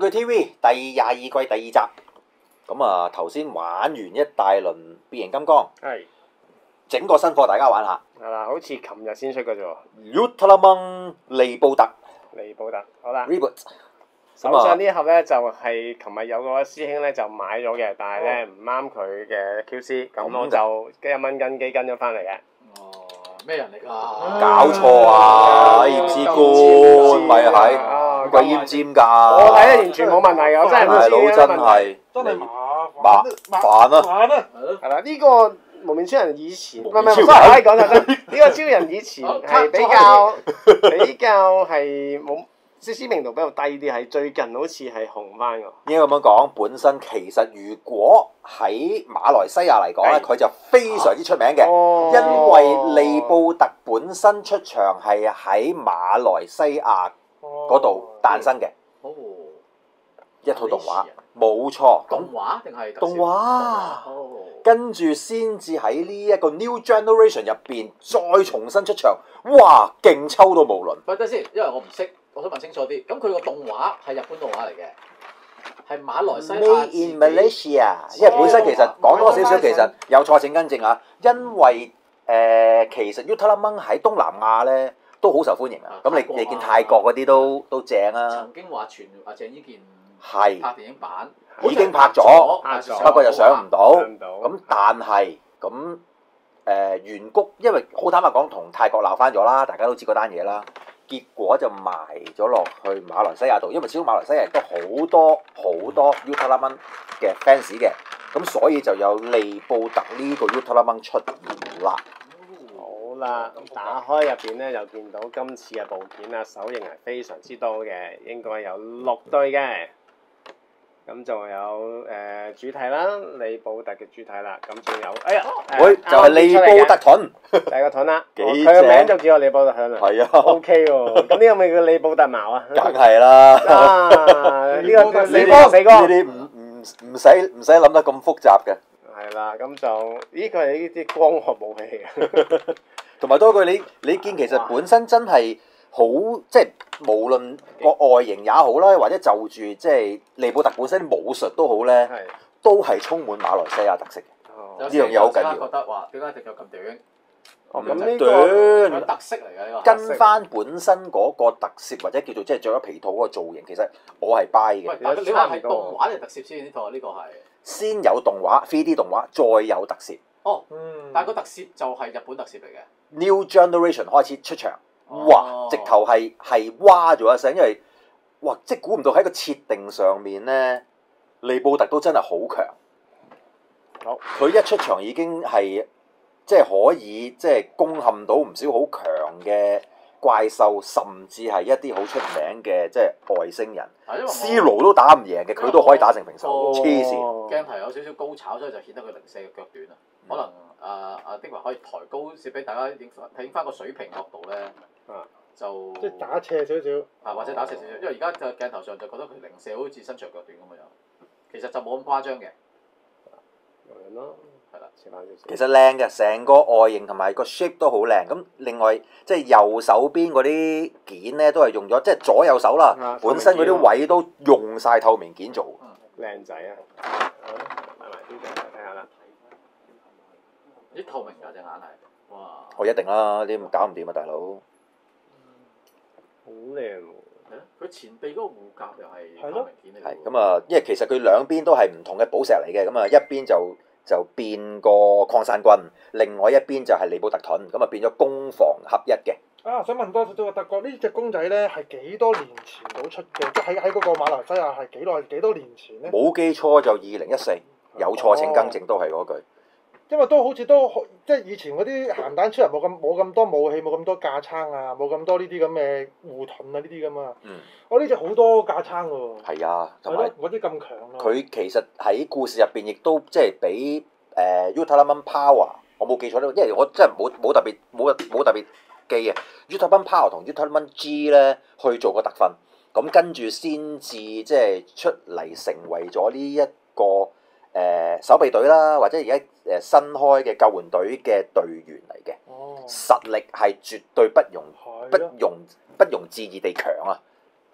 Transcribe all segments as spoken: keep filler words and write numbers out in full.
據 T V 第廿二季第二集，咁啊頭先玩完一大輪變形金剛， 係整個新貨大家玩下。 係啦，好似琴日先出嘅啫喎。 Ultraman 利布特利布特，好啦。 Reboot。 手上呢一盒咧就係琴日有個師兄咧就買咗嘅，但係咧唔啱佢嘅 Q C，咁我就一蚊斤機跟咗翻嚟嘅。 哦，咩人嚟㗎？ 搞錯啊！驗屍官咪係鬼奄尖㗎。 我睇咧完全冇問題㗎，我真係唔知咩真問題。 係真係麻麻煩啊！ 煩啊！ 係啦，呢個無面超人以前唔係唔係， 超人 sorry，講錯咗。呢個超人以前係比較比較係冇。即知名度比較低啲，係最近好似係紅翻㗎。 應該咁樣講，本身其實如果喺馬來西亞嚟講咧，佢就非常之出名嘅， 哦、 因為利布特本身出場係喺馬來西亞嗰度誕生嘅， 哦， 一套動畫，冇錯， 動畫定係動畫， 哦， 跟住先至喺呢一個 New Generation 入邊再重新出場，哇，勁抽到無倫。 喂，等先，因為我唔識。我想問清楚啲，咁佢個動畫係日本動畫嚟嘅，係馬來西亞 Made in Malaysia，因為本身其實講多少少，其實有錯請更正啊。因為誒，其實 Ultraman 喺東南亞咧都好受歡迎啊。咁你你見泰國嗰啲都都正啊。 曾經話傳阿鄭伊健係拍電影版， 已經拍咗， 拍咗， 不過就上唔到。 上唔到。 咁但係咁誒原谷，因為好坦白講，同泰國鬧翻咗啦，大家都知嗰單嘢啦。結果就埋咗落去馬來西亞度，因為始終馬來西亞都好多好多 Ultraman 嘅 fans 嘅，咁所以就有利布特呢個 Ultraman 出現啦。 好啦，打開入邊咧，又見到今次嘅部件啊，手型係非常之多嘅，應該有六對嘅。咁仲有誒、呃、主體啦，利布特嘅主體啦，咁仲有，哎呀， 喂，就係利布特盾， 第個盾啦， 幾佢個名就叫我利布特盾啦， 係啊 ，O K 喎，咁呢個咪叫利布特矛啊， 梗係啦， 啊，呢個叫四哥四哥， 呢啲唔唔唔使唔使諗得咁複雜嘅， 係啦，咁就呢個係呢啲光學武器嘅， 同埋多句你你見其實本身真係。好即係無論個外形也好啦，或者就住即係利布特本身武術都好咧，都係充滿馬來西亞特色嘅。呢樣嘢好緊要。 覺得話點解隻腳咁短？ 咁呢個係特色嚟嘅呢個。 跟翻本身嗰個特攝或者叫做即係着咗皮套嗰個造型，其實我係 buy 嘅。 喂，你話係動畫定特攝先？呢套呢個係先有動畫 three D 動畫，再有特攝。 哦，但係個特攝就係日本特攝嚟嘅。 New Generation 開始出場。哇！直頭係係哇咗一聲，因為哇，即係估唔到喺個設定上面咧，利布特都真係好強。 好， 佢一出場已經係即係可以即係攻陷到唔少好強嘅怪獸，甚至係一啲好出名嘅即係外星人。Zero 都打唔贏嘅，佢都可以打成平手，黐線。 鏡頭有少少高炒，所以就顯得佢零舍嘅腳短啊。可能啊啊丁華可以抬高少俾大家影睇翻個水平角度咧。啊，就即係打斜少少， 啊或者打斜少少，因為而家嘅鏡頭上就覺得佢零舍好似身長腳短咁嘅樣，其實就冇咁誇張嘅。 咁咯，係啦， 其實靚嘅，成個外形同埋個 shape 都好靚。咁另外即係右手邊嗰啲件咧，都係用咗即係左右手啦，啊、本身嗰啲位都用晒透明件做。 靚仔啊！買埋啲鏡頭睇下啦。 啲透明㗎隻眼係，哇！ 我一定啦，啲搞唔掂啊，大佬。 好靚喎！ 佢前臂嗰個護甲又係透明件嚟。 係咁啊，因為其實佢兩邊都係唔同嘅寶石嚟嘅，咁啊一邊就就變個礦山軍，另外一邊就係利布特盾，咁啊變咗攻防合一嘅。 啊，想問多少少啊，德國呢隻公仔咧係幾多年前到出嘅？即係喺喺嗰個馬來西亞係幾耐幾多年前咧？ 冇記錯就二零一四，有錯請更正，都係嗰句。 因為都好似都即係以前嗰啲鹹蛋超人冇咁冇咁多武器，冇咁多架撐啊，冇咁多呢啲咁嘅護盾啊呢啲咁啊。嗯。我呢隻好多架撐喎。 係啊，同埋嗰啲咁強咯。 佢其實喺故事入邊亦都即係俾誒 Ultraman Power，我冇記錯咧，因為我真係冇冇特別冇冇特別記嘅 Ultraman Power 同 Ultraman G 咧去做個特訓，咁跟住先至即係出嚟成為咗呢一個。誒、呃、守備隊啦，或者而家誒新開嘅救援隊嘅隊員嚟嘅，哦、實力係絕對不容不容不容置疑地強啊！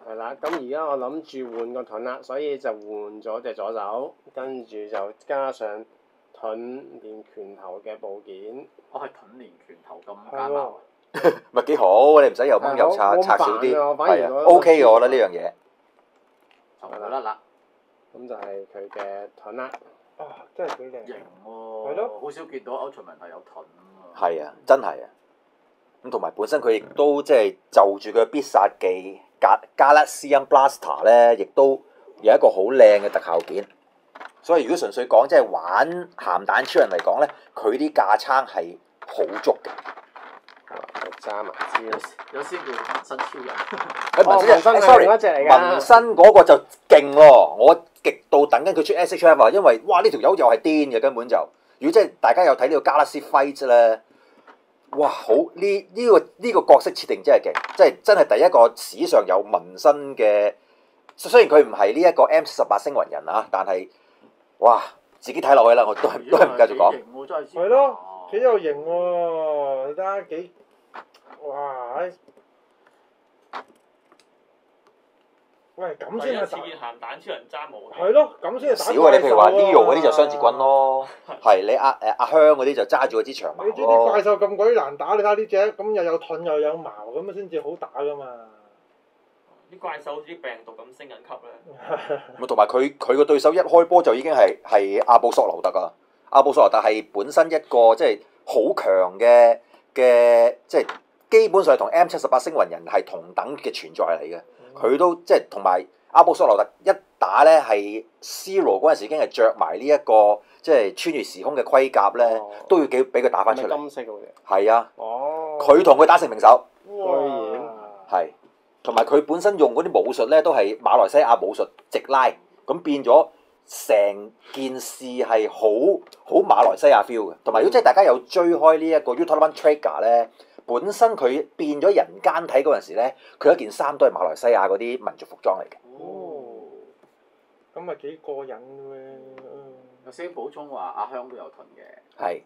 係啦，咁而家我諗住換個盾啦，所以就換咗隻左手，跟住就加上盾連拳頭嘅部件。 我係盾連拳頭咁加矛。 咪幾好，你唔使又掹又拆，拆少啲，係啊，OK 嘅我覺得呢樣嘢。 就係啦啦。 咁就係佢嘅盾啦。 啊，真係幾靚。 型喎。 係咯。 好少見到 Ultraman 係有盾啊。 係啊，真係啊。咁同埋本身佢亦都即係就住佢必殺技 Galaxian Blaster 咧，亦都有一個好靚嘅特效件。所以如果純粹講即係玩鹹蛋超人嚟講咧，佢啲架撐係好足嘅。 揸埋先， 有先叫紋身超人。 誒紋身，sorry，紋身嗰個就勁喎！我極度等緊佢出 S H F 啊，因為哇呢條友又係癲嘅根本就。如果即係大家有睇呢個 Galaxy Fight 咧，哇好呢呢個呢個角色設定真係勁，即係真係第一個史上有紋身嘅。雖然佢唔係呢一個 M 十八星雲人啊，但係哇自己睇落去啦，我都係都係唔繼續講。 係咯，幾有型喎！你睇下幾〜哇！喂，咁先係似見鹹蛋超人揸武器。 係咯，咁先係打少啊！你譬如話 Leo 嗰啲就雙截棍咯，係你阿誒阿香嗰啲就揸住嗰支長矛咯。 你知啲怪獸咁鬼難打，你睇下呢隻咁又有盾又有矛咁啊，先至好打噶嘛。 啲怪獸好似病毒咁升緊級咧。 咪同埋佢佢個對手一開波就已經係係阿布索留特啊！阿布索留特係本身一個即係好強嘅嘅即係。基本上同 M 七十八星雲人係同等嘅存在嚟嘅，佢都即係同埋阿布索羅特一打咧係 Zero 嗰陣時已經係着埋呢一個即係穿越時空嘅盔甲咧，哦、都要幾俾佢打翻出嚟。 金色嗰隻。 係啊。 哦。 佢同佢打成平手。 居然。 係。同埋佢本身用嗰啲武術咧，都係馬來西亞武術直拉，咁變咗成件事係好好馬來西亞 feel 嘅。同埋如果即係大家有追開呢一個 Ultraman Trigger 咧。本身佢變咗人間睇嗰陣時咧，佢一件衫都係馬來西亞嗰啲民族服裝嚟嘅。 哦，咁咪幾過癮喎！ 有先補充話阿香都有盾嘅。 係。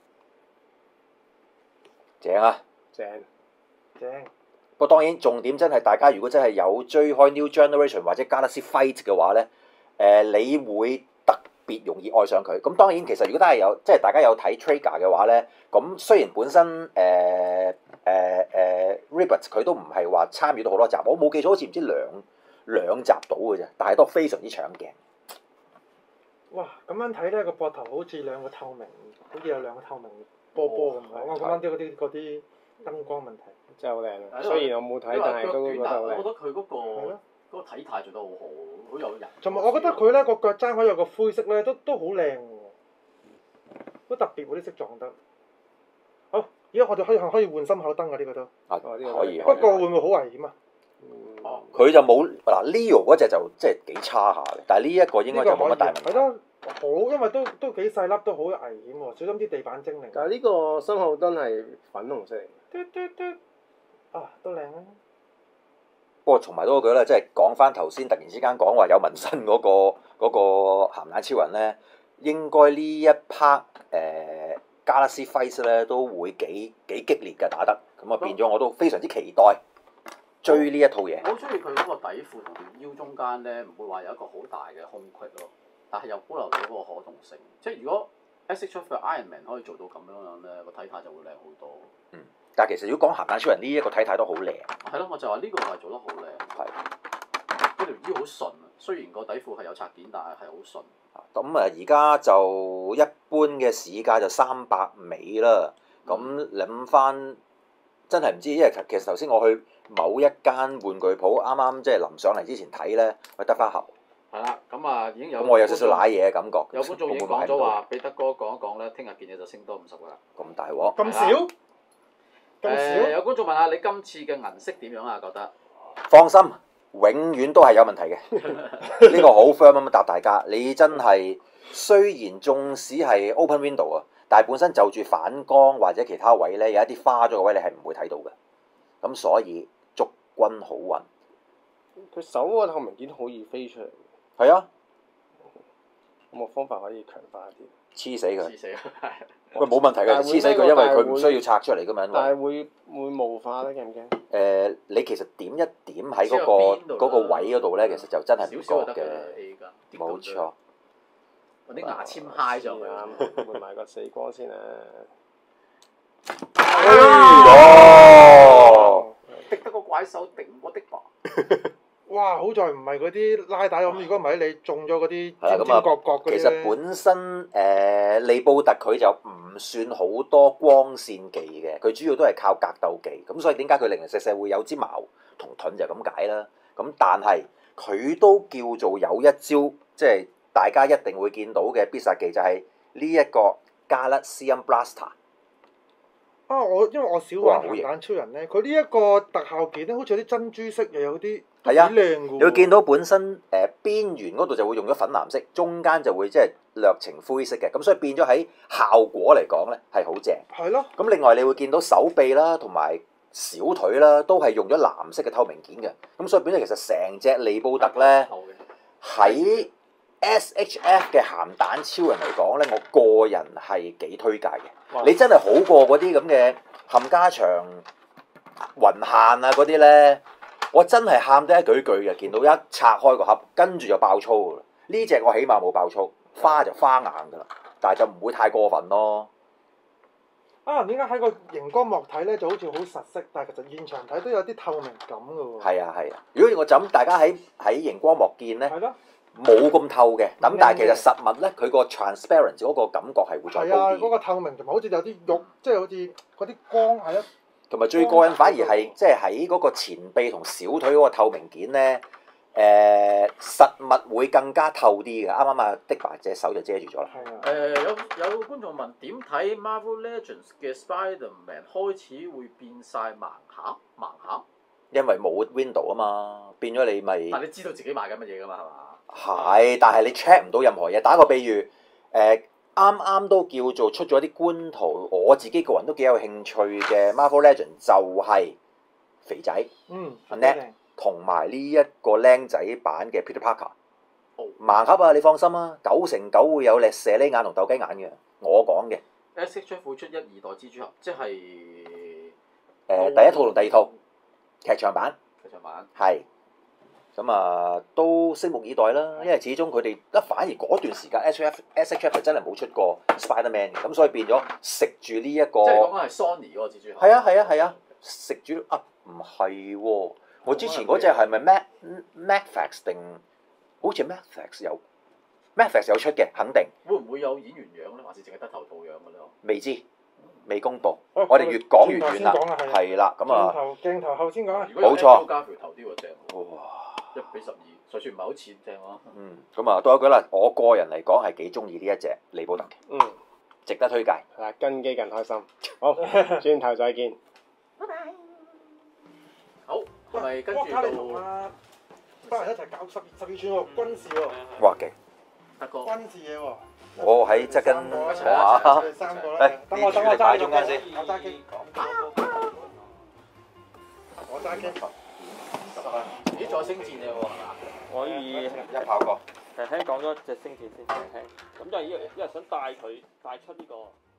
正啊！ 正。 正。 不過當然重點真係大家如果真係有追開 New Generation 或者 Galaxy Fight 嘅話咧，誒、呃、你會特別容易愛上佢。咁當然其實如果都係有即係大家有睇 Trigger 嘅話咧，咁雖然本身誒誒誒 Ribbit 佢都唔係話參與到好多集，我冇記錯好似唔知兩兩集到嘅啫，但係都非常之搶鏡。 哇！咁樣睇咧，個膊頭好似兩個透明，好似有兩個透明波波咁樣。我講緊啲嗰啲嗰啲燈光問題， 真係好靚啊！雖然我冇睇，但係都覺得好靚。 我覺得佢嗰個嗰個體態做得好好，好有人。 同埋我覺得佢咧個腳踭可以有個灰色咧，都都好靚喎，好特別喎啲色撞得。好，而家我哋可以可以換心口燈啊！呢個都啊，可以。 不過會唔會好危險啊？ 哦，佢就冇嗱 Leo 嗰隻就即係幾差下嘅，但係呢一個應該就冇乜大問題。 係咯，好，因為都都幾細粒，都好危險喎，小心啲地板精靈。 但係呢個心口燈係粉紅色嚟。 嘟嘟嘟，啊，都靚啊！ 不過從埋多句啦，即係講翻頭先，突然之間講話有紋身嗰、嗰個嗰、嗰個鹹蛋超人咧，應該呢一 part 誒 Galaxy Fight 咧都會幾幾激烈嘅打得，咁啊變咗我都非常之期待追呢一套嘢。 我好中意佢嗰個底褲同條腰中間咧，唔會話有一個好大嘅空隙咯，但係又保留到嗰個可動性。即係如果 S H F 嘅 Iron Man 可以做到咁樣樣咧，個體態就會靚好多。 嗯。但係其實如果講鹹蛋超人呢一個體態都好靚， 係咯，我就話呢個係做得好靚， 係嗰條腰好順啊。雖然個底褲係有拆件，但係係好順。 咁啊，而家就一般嘅市價就三百尾啦。咁諗翻真係唔知，因為其實頭先我去某一間玩具鋪，啱啱即係臨上嚟之前睇咧，佢得翻盒。 係啦，咁啊已經有。 咁我有少少賴嘢嘅感覺。 有觀眾已經講咗話，彼得哥講一講咧，聽日件嘢就升多五十㗎啦。 咁大鑊？ 咁少？ 誒、呃、有觀眾問下你今次嘅銀色點樣啊？覺得？ 放心，永遠都係有問題嘅。呢個好 firm 咁答大家。你真係雖然縱使係 open window 啊，但係本身就住反光或者其他位咧，有一啲花咗嘅位，你係唔會睇到嘅。咁所以祝君好運。 佢手嗰個透明件好易飛出嚟。 係啊。 有冇方法可以強化啲？ 黐死佢。 黐死佢，係。 喂，冇問題嘅，黐死佢，因為佢唔需要拆出嚟噶嘛。 但係會會霧化咧，驚唔驚？ 誒，你其實點一點喺嗰個嗰個位嗰度咧，其實就真係唔覺嘅。冇錯。 揾啲牙籤揩上去啊！ 換埋個死光先啊！ 哦！ 滴得個怪獸頂我的吧！ 哇！好在唔係嗰啲拉帶咁，如果唔係你中咗嗰啲尖係啊咁啊尖角角嗰啲咧其實本身誒利布特佢就唔算好多光線技嘅，佢主要都係靠格鬥技，咁所以點解佢零零舍舍會有支矛同盾就咁解啦。咁但係佢都叫做有一招，即係大家一定會見到嘅必殺技就係呢一個 Galaxian Blaster。 啊！我因為我少玩哇好型鹹蛋超人咧，佢呢一個特效件咧，好似有啲珍珠色，又有啲都幾係啊靚嘅喎。 你會見到本身誒、呃、邊緣嗰度就會用咗粉藍色，中間就會即係略呈灰色嘅，咁所以變咗喺效果嚟講咧係好正。 係咯。 咁另外你會見到手臂啦，同埋小腿啦，都係用咗藍色嘅透明件嘅，咁所以變咗其實成隻利布特咧喺 S H F 嘅鹹蛋超人嚟講咧，我個人係幾推介嘅。 哇你真係好過嗰啲咁嘅冚家祥、雲限啊嗰啲咧，我真係喊得一句句嘅，見到一拆開個盒，跟住就爆粗㗎啦。呢隻我起碼冇爆粗，花就花硬㗎啦，但係就唔會太過分咯。 啊！點解喺個熒光幕睇咧就好似好實色，但係其實現場睇都有啲透明感嘅喎。 係啊係啊，如果我就咁大家喺喺熒光幕見咧。 係咯。 冇咁透嘅，咁但係其實實物咧，佢個 transparent 嗰個感覺係會再係啊， 高啲。 嗰個透明同埋好似有啲肉，即係好似嗰啲光係咯。 同埋最過癮反而係即係喺嗰個前臂同小腿嗰個透明件咧，誒、呃、實物會更加透啲嘅。啱啱啊，的白隻手就遮住咗啦。 係啊。 誒有有觀眾問點睇 Marvel Legends 嘅 Spider-Man 開始會變晒盲盒盲盒？ 因為冇 window 啊嘛，變咗你咪但你知道自己買緊乜嘢㗎嘛係嘛？ 係，但係你 check 唔到任何嘢。打個比喻，誒啱啱都叫做出咗啲官圖，我自己個人都幾有興趣嘅 Marvel Legends 就係肥仔， 嗯。 阿 Ned 同埋呢一個僆仔版嘅 Peter Parker。盲盒啊，你放心啊，九成九會有隻射喱眼同鬥雞眼嘅，我講嘅。 S H F 會出一二代蜘蛛俠，即係誒第一套同第二套劇場版。 劇場版。 係。咁啊，都拭目以待啦，因為始終佢哋一反而嗰段時間 S H F S H F 係真係冇出過 Spider-Man 嘅，咁所以變咗食住呢一個。 即係講緊係 Sony 嗰個蜘蛛俠。 係啊係啊係啊，食住啊唔係喎，我之前嗰隻係咪 Mac Macfax 定好似 Macfax 有 Macfax 有出嘅，肯定。 會唔會有演員樣咧，還是淨係得頭套樣嘅咧？ 未知，未公佈。 好我哋越講越遠啦。 轉頭先講啦係係啦，咁啊。 鏡頭鏡頭後先講啊。 冇錯。 加條頭啲喎正。 哇！ 一比十二，就算唔係好似正喎。 嗯，咁啊，多一句啦，我個人嚟講係幾中意呢一隻利布特嘅， 嗯， 值得推介。 係啦，跟機更開心。好，轉頭再見。 拜拜。好，係咪跟住哇！卡你同到啊班人一齊搞十十二寸喎，軍事喎， 哇勁！ 德哥？ 軍事嘢喎。 我喺側跟望下。誒， 三個啦。等我等我揸中間先，我揸機。我揸機。 咦，再星戰嘅喎，係嘛？ 可以一炮過。 輕輕講咗隻星戰先，輕輕。咁就係因為因為想帶佢帶出呢個。